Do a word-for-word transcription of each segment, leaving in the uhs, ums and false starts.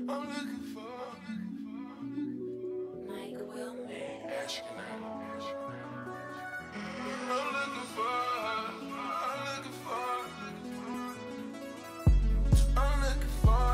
I'm looking for. Mike will make asking out. I'm looking for. I'm looking for. I'm looking for.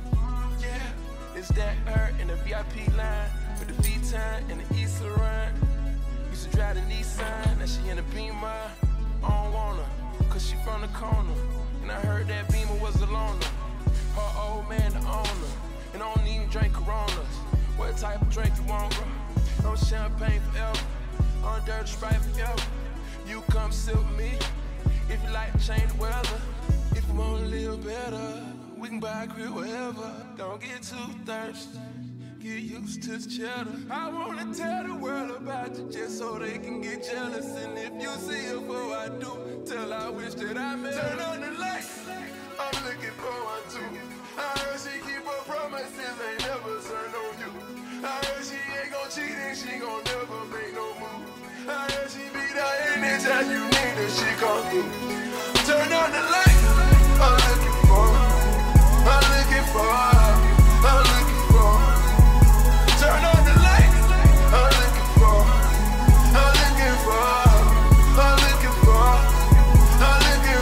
Yeah, it's that her in the V I P line with the V-Time and the East run. Used to drive the Nissan, now she in the Beamer. I don't want her, cause she from the corner. And I heard that Beamer was a loner. Her old man the owner. And I don't even drink Coronas. What type of drink you want, bro? No champagne forever. On dirty Sprite forever. You come sit with me. If you like to change the weather. If you want to live better, we can buy a crib wherever. Don't get too thirsty. Get used to the cheddar. I wanna tell the world about you just so they can get jealous. And if you see her before I do, tell I wish that I met her. Turn on the lights, I'm looking for one too. I heard she keep her promises, ain't never turn on you. I heard she ain't gon' cheat and she gon' never make no move. I heard she be there anytime you need her, she come through. Turn on the lights, I'm looking for, I'm looking for, I'm looking for. Turn on the lights, I'm looking for, I'm looking for, I'm looking for, I'm looking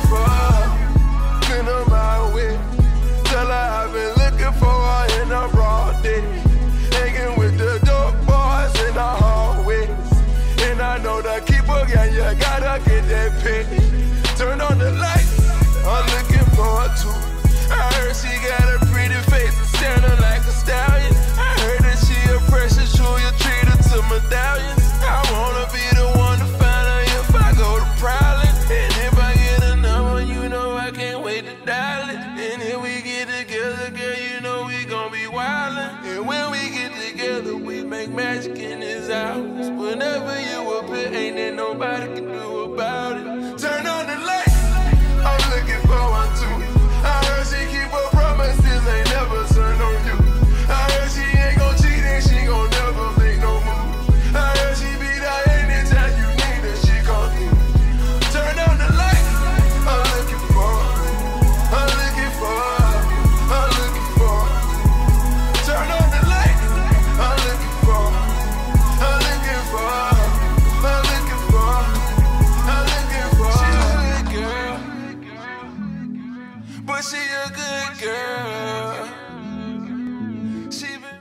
for. Been on my way, tell her I've been looking for her in a broad day. Hanging with the dope boys in the hallways. And I know the keeper, yeah, you gotta get that pay. Turn on the lights, I'm looking for her too. I heard she got a pretty face and standing like a stallion. I heard that she a precious jewel, you treat her to medallions. I wanna be the one to find her if I go to prowling. And if I get a number, you know I can't wait to dial it. And if we get together, girl, you know we gon' be wildin'. And when we get together, we make magic in this house. Whenever you appear, ain't there nobody can do about it. Turn on the lights, I'm looking for one too. I heard she keep her promises, ain't never turn on you. I heard she ain't gon' cheat and she gon' never make no move. I heard she be there anytime you need her, she come through. Turn on the lights, I'm looking for, I'm looking for, I'm looking for. Turn on the lights, I'm looking for, I'm looking for, I'm looking for, I'm looking for. She a good girl, but she a good girl. She been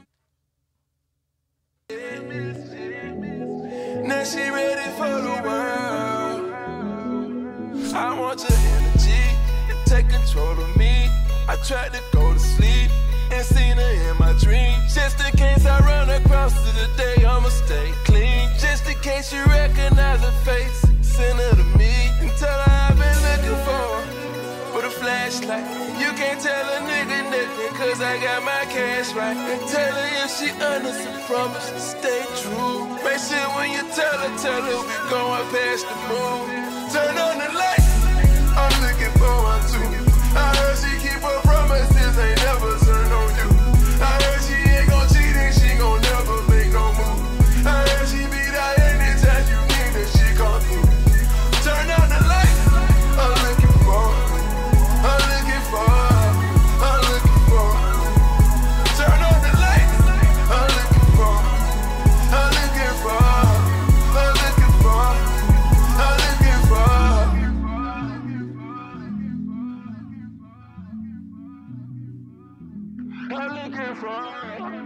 now she ready for the world. I want your energy and take control of me. I tried to go to sleep and seen her in my dreams. Just in case I run across her today, I'ma stay clean. Just in case you recognize her face, send her to me and tell her I've been looking for her. With a flashlight, you can't tell a nigga nothing, cause I got my cash right. And tell her if she under some promise to stay true. Make sure when you tell her, tell her we going past the moon. Turn on the lights, I'm looking for one too. I heard she keep her promises, ain't never turn on you. I heard she ain't gon' cheat and she gon' never make no move. I heard she be there anytime you need her, she come through. Turn on the lights, I'm looking for, I'm looking for, I'm looking for. Turn on the lights, I'm looking for, I'm looking for, I'm looking for, I'm looking for. I'm looking for.